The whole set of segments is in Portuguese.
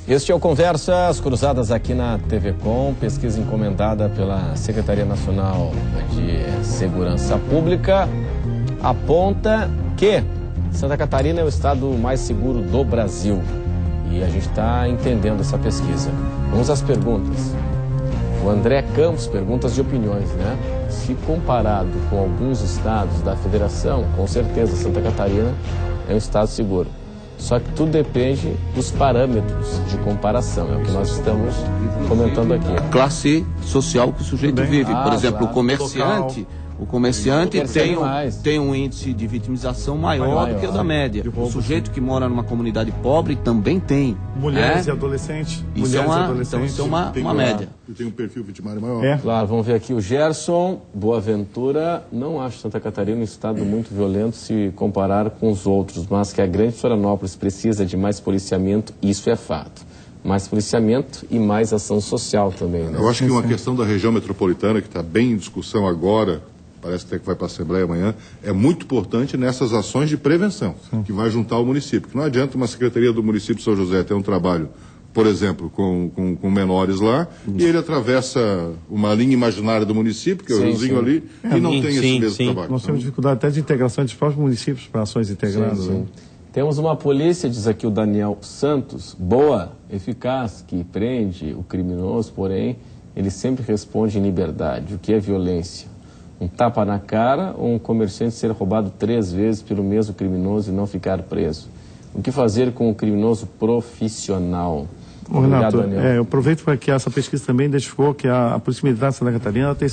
Este é o Conversas Cruzadas aqui na TV Com, pesquisa encomendada pela Secretaria Nacional de Segurança Pública, aponta que Santa Catarina é o estado mais seguro do Brasil. E a gente está entendendo essa pesquisa. Vamos às perguntas. O André Campos, perguntas de opiniões, né? Se comparado com alguns estados da federação, com certeza Santa Catarina é um estado seguro. Só que tudo depende dos parâmetros de comparação, é o que nós estamos comentando aqui. A classe social que o sujeito vive. Por exemplo, o comerciante tem um índice de vitimização maior do que o da média. O sujeito que mora numa comunidade pobre também tem. Mulheres e adolescentes. Isso é uma média. E tem um perfil vitimário maior. Claro, vamos ver aqui o Gerson Boaventura. Não acho Santa Catarina um estado muito violento se comparar com os outros, mas que a grande Florianópolis precisa de mais policiamento, isso é fato. Mais policiamento e mais ação social também, né? Eu acho que uma questão da região metropolitana, que está bem em discussão agora, parece até que vai para a Assembleia amanhã, é muito importante nessas ações de prevenção, que vai juntar o município. Porque não adianta uma secretaria do município de São José ter um trabalho, por exemplo, com menores lá, e ele atravessa uma linha imaginária do município, que é o riozinho ali, e não tem esse mesmo trabalho. Nós temos dificuldade até de integração dos próprios municípios para ações integradas. Né? Temos uma polícia, diz aqui o Daniel Santos, boa, eficaz, que prende o criminoso, porém, ele sempre responde em liberdade. O que é violência? Um tapa na cara ou um comerciante ser roubado 3 vezes pelo mesmo criminoso e não ficar preso? O que fazer com o criminoso profissional? Renato, eu aproveito para que essa pesquisa também identificou que a Polícia Militar de Santa Catarina tem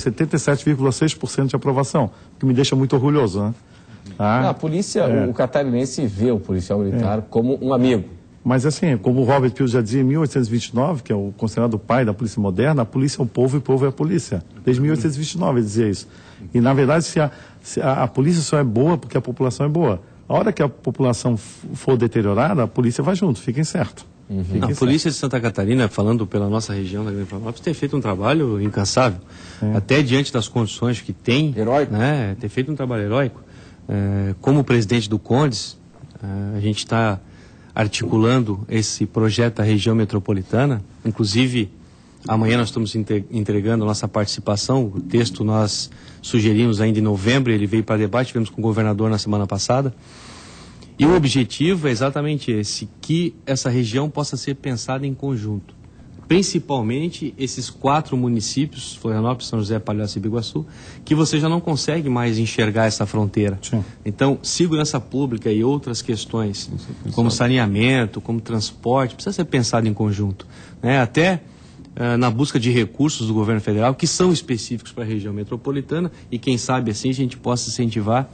77,6% de aprovação, o que me deixa muito orgulhoso, né? A polícia, o catarinense vê o policial militar como um amigo. Mas assim, como o Robert Pio já dizia em 1829, que é o considerado pai da polícia moderna, a polícia é o povo e o povo é a polícia. Desde 1829 ele dizia isso. E na verdade, se a polícia só é boa porque a população é boa. A hora que a população for deteriorada, a polícia vai junto, fiquem certo. A polícia de Santa Catarina, falando pela nossa região da Grande Florianópolis, tem feito um trabalho incansável. Até diante das condições que tem, heróico, né, tem feito um trabalho heróico. Como presidente do CONDES, a gente está articulando esse projeto da região metropolitana. Inclusive, amanhã nós estamos entregando a nossa participação. O texto nós sugerimos ainda em novembro, ele veio para debate, tivemos com o governador na semana passada. E o objetivo é exatamente esse, que essa região possa ser pensada em conjunto. Principalmente esses 4 municípios, Florianópolis, São José, Palhoça e Biguaçu, que você já não consegue mais enxergar essa fronteira. Sim. Então, segurança pública e outras questões, como saneamento, como transporte, precisa ser pensado em conjunto, né? Até na busca de recursos do governo federal, que são específicos para a região metropolitana, e quem sabe assim a gente possa incentivar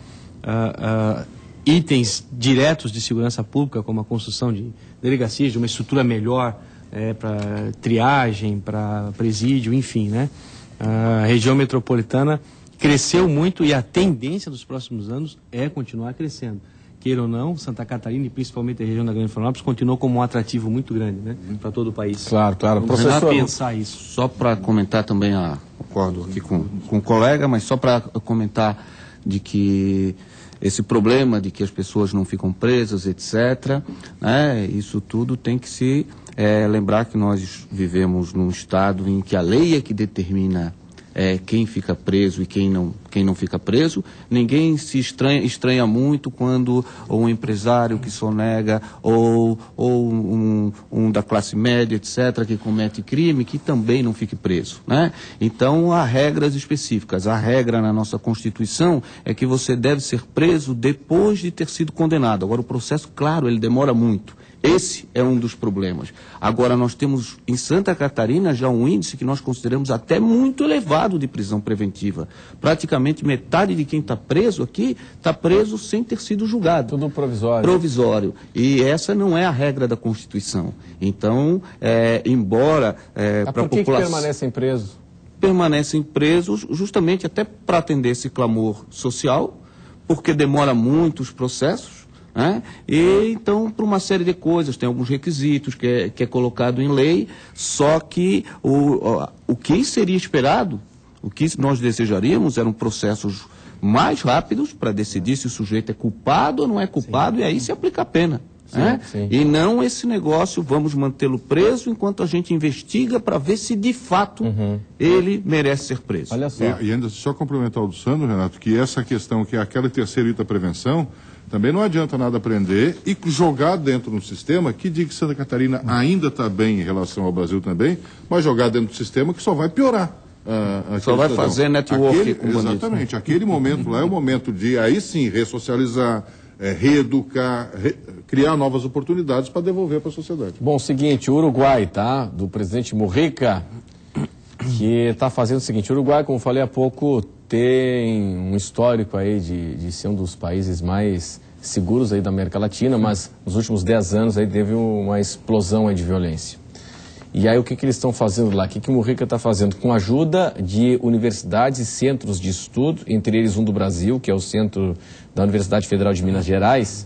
itens diretos de segurança pública, como a construção de delegacias, de uma estrutura melhor, para triagem, para presídio, enfim, né? A região metropolitana cresceu muito e a tendência dos próximos anos é continuar crescendo. Queira ou não, Santa Catarina e principalmente a região da Grande Florianópolis continuou como um atrativo muito grande, né? Para todo o país. Claro. Professor, pensar isso. Só para comentar também, concordo aqui com o colega, mas só para comentar de que esse problema de que as pessoas não ficam presas, etc., né, isso tudo tem que se lembrar que nós vivemos num estado em que a lei é que determina quem fica preso e quem não fica preso. Ninguém se estranha muito quando um empresário que sonega ou um da classe média, etc., que comete crime, que também não fique preso, né? Então, há regras específicas. A regra na nossa Constituição é que você deve ser preso depois de ter sido condenado. Agora, o processo, claro, ele demora muito. Esse é um dos problemas. Agora, nós temos em Santa Catarina já um índice que nós consideramos até muito elevado de prisão preventiva. Praticamente metade de quem está preso aqui está preso sem ter sido julgado. Tudo provisório. Provisório. E essa não é a regra da Constituição. Então, embora para a população... Por que permanecem presos? Permanecem presos justamente até para atender esse clamor social, porque demora muito os processos. E então, por uma série de coisas, tem alguns requisitos que é colocado em lei, só que o que seria esperado, o que nós desejaríamos eram processos mais rápidos para decidir se o sujeito é culpado ou não é culpado, e aí se aplica a pena. né? sim. E não esse negócio, vamos mantê-lo preso enquanto a gente investiga para ver se de fato ele merece ser preso. Olha só. E ainda só complementar o do Sandro, Renato, que essa questão, que é aquela terceirita prevenção, também não adianta nada prender e jogar dentro de um sistema que diga que Santa Catarina ainda está bem em relação ao Brasil também, mas jogar dentro do sistema que só vai piorar. Só vai fazer network com bandidos. Exatamente. Aquele momento lá é o momento de, aí sim, ressocializar, reeducar, criar novas oportunidades para devolver para a sociedade. Bom, seguinte, o Uruguai, tá? Do presidente Mujica, que está fazendo o seguinte. O Uruguai, como falei há pouco, tem um histórico aí de ser um dos países mais seguros aí da América Latina, mas nos últimos 10 anos aí teve uma explosão aí de violência. E aí o que eles estão fazendo lá? O que o Mujica está fazendo? Com a ajuda de universidades e centros de estudo, entre eles um do Brasil, que é o centro da Universidade Federal de Minas Gerais,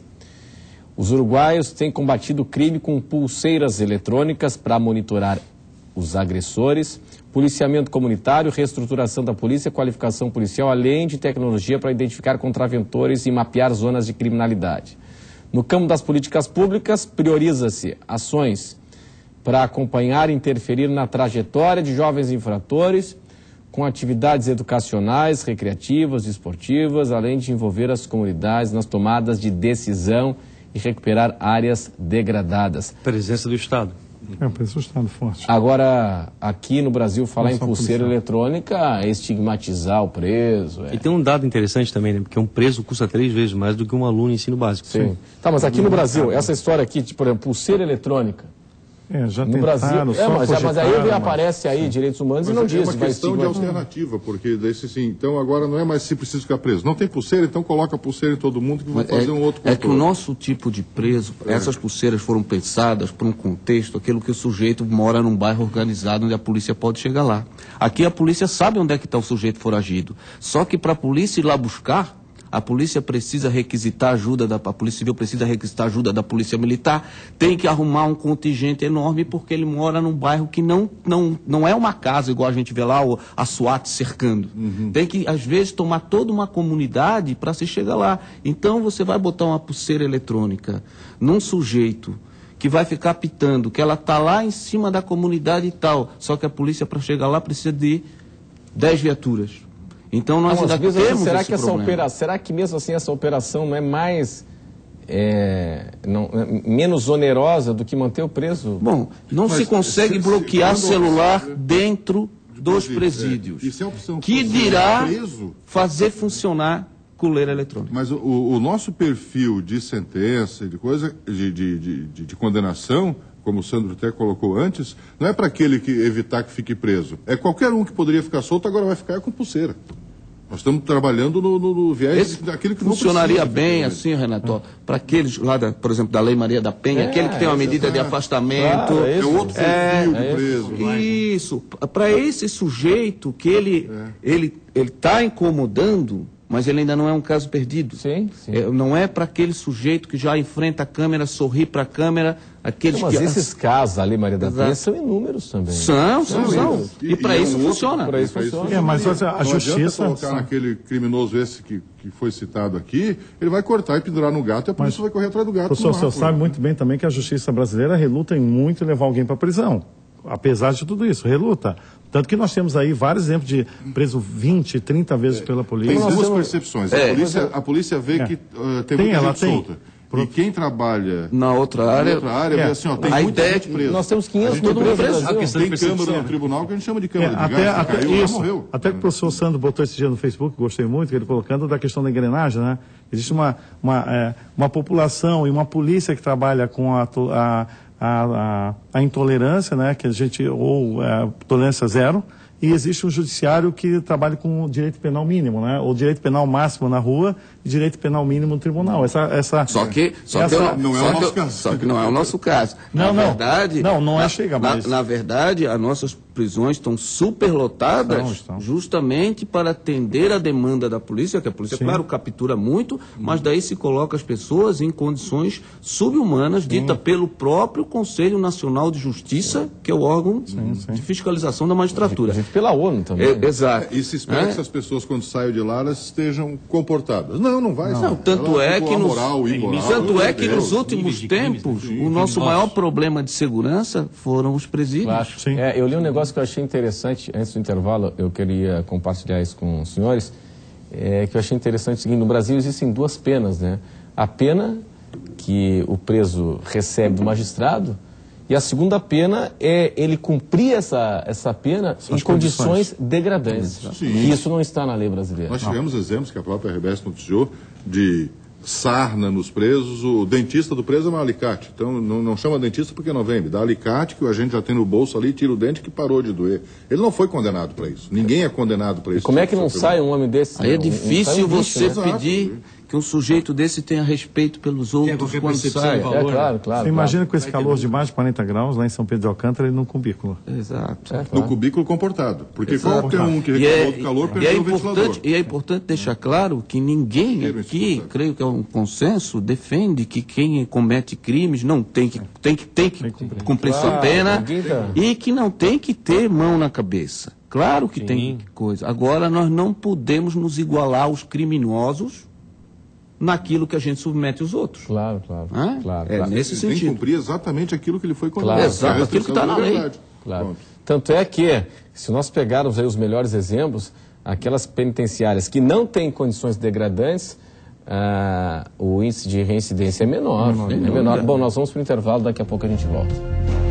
os uruguaios têm combatido o crime com pulseiras eletrônicas para monitorar os agressores, policiamento comunitário, reestruturação da polícia, qualificação policial, além de tecnologia para identificar contraventores e mapear zonas de criminalidade. No campo das políticas públicas, prioriza-se ações para acompanhar e interferir na trajetória de jovens infratores, com atividades educacionais, recreativas, esportivas, além de envolver as comunidades nas tomadas de decisão e recuperar áreas degradadas. Presença do Estado. Presença do Estado forte. Agora, aqui no Brasil, falar em pulseira eletrônica é estigmatizar o preso. E tem um dado interessante também, né? Porque um preso custa 3 vezes mais do que um aluno em ensino básico. Sim. Tá, mas aqui no Brasil, essa história aqui, de, por exemplo, pulseira eletrônica. Já no Brasil, mas aí aparece aí direitos humanos e não diz. É uma questão de alternativa, porque desse sim, então agora não é mais se precisa ficar preso. Não tem pulseira, então coloca a pulseira em todo mundo que vai fazer um outro controle. É que o nosso tipo de preso, essas pulseiras foram pensadas para um contexto, aquilo que o sujeito mora num bairro organizado onde a polícia pode chegar lá. Aqui a polícia sabe onde é que está o sujeito foragido. Só que para a polícia ir lá buscar, a polícia precisa requisitar ajuda, a Polícia Civil precisa requisitar ajuda da Polícia Militar, tem que arrumar um contingente enorme porque ele mora num bairro que não é uma casa, igual a gente vê lá, a SWAT cercando. Tem que, às vezes, tomar toda uma comunidade para se chegar lá. Então, você vai botar uma pulseira eletrônica num sujeito que vai ficar apitando, que ela está lá em cima da comunidade e tal, só que a polícia, para chegar lá, precisa de 10 viaturas. Então nós ainda temos esse problema. Será que mesmo assim essa operação não é mais menos onerosa do que manter o preso? Bom, não se consegue bloquear celular dentro dos presídios. Isso é opção que dirá fazer funcionar coleira eletrônica. Mas o nosso perfil de sentença, de coisa, de condenação, como o Sandro até colocou antes, não é para aquele que evitar que fique preso. É qualquer um que poderia ficar solto, agora vai ficar com pulseira. Nós estamos trabalhando no viés daquele que não funcionaria bem assim, Renato, para aqueles lá, por exemplo, da Lei Maria da Penha, aquele que tem uma medida de afastamento. Claro, é outro perfil de preso. Isso, para esse sujeito que ele está incomodando, mas ele ainda não é um caso perdido. Sim. Não é para aquele sujeito que já enfrenta a câmera, sorri para a câmera. Mas esses casos ali, Maria da Penha, são inúmeros também. São. E para isso funciona. Para isso funciona. Mas a justiça... colocar naquele criminoso esse que foi citado aqui, ele vai cortar e pendurar no gato e a polícia vai correr atrás do gato. O senhor sabe muito bem também que a justiça brasileira reluta em muito em levar alguém para a prisão. Apesar de tudo isso, reluta. Tanto que nós temos aí vários exemplos de preso 20, 30 vezes pela polícia. Tem duas percepções. A polícia vê que tem muita gente solta. E quem trabalha na outra área vê assim, tem muita gente presa. Nós temos 500 mil presos. Tem câmara no tribunal que a gente chama de câmara de gás, que caiu, morreu. Até que o professor Sandro botou esse dia no Facebook, gostei muito, ele colocando da questão da engrenagem, né? Existe uma população e uma polícia que trabalha com a intolerância, né? Que a gente, tolerância zero. E existe um judiciário que trabalha com direito penal mínimo, né? Ou direito penal máximo na rua e direito penal mínimo no tribunal. Só que não é o nosso caso. Não chega mais. Na verdade, as nossas prisões estão superlotadas justamente para atender a demanda da polícia, que a polícia, claro, captura muito, mas daí se coloca as pessoas em condições subhumanas, dita pelo próprio Conselho Nacional de Justiça, que é o órgão de fiscalização da magistratura. pela ONU também. Exato. E se espera que essas pessoas, quando saiam de lá, elas estejam comportadas. Não vai. Não, tanto é que nos últimos tempos, o nosso maior problema de segurança foram os presídios. Claro. Sim. Eu li um negócio que eu achei interessante, antes do intervalo, eu queria compartilhar isso com os senhores, que eu achei interessante o seguinte: no Brasil existem duas penas, né? A pena que o preso recebe do magistrado, e a segunda pena é ele cumprir essa pena em condições degradantes. E isso não está na lei brasileira. Nós tivemos exemplos que a própria RBS noticiou de sarna nos presos. O dentista do preso é um alicate. Então não chama dentista porque não vende. Dá alicate que o agente já tem no bolso ali, tira o dente que parou de doer. Ele não foi condenado para isso. Ninguém é condenado para isso. E como é que não sai um homem desse? Aí é difícil você pedir né? que um sujeito desse tenha respeito pelos outros quando sai. Claro. Você imagina com esse calor de mais de 40 graus lá em São Pedro de Alcântara, ele num cubículo. Exato. No cubículo comportado. Porque qualquer um que reclamou do calor perdeu o ventilador. E é importante deixar claro que ninguém aqui, creio que é um consenso, defende que quem comete crimes não tem que cumprir sua pena e que não tem que ter mão na cabeça. Claro que tem coisa. Agora, nós não podemos nos igualar aos criminosos naquilo que a gente submete os outros. Claro. Nesse Ele tem que sentido. cumprir exatamente aquilo que ele foi condenado. Exato, aquilo que está na lei. Claro. Tanto é que, se nós pegarmos aí os melhores exemplos, aquelas penitenciárias que não têm condições degradantes, o índice de reincidência é menor. Bom, nós vamos para o intervalo, daqui a pouco a gente volta.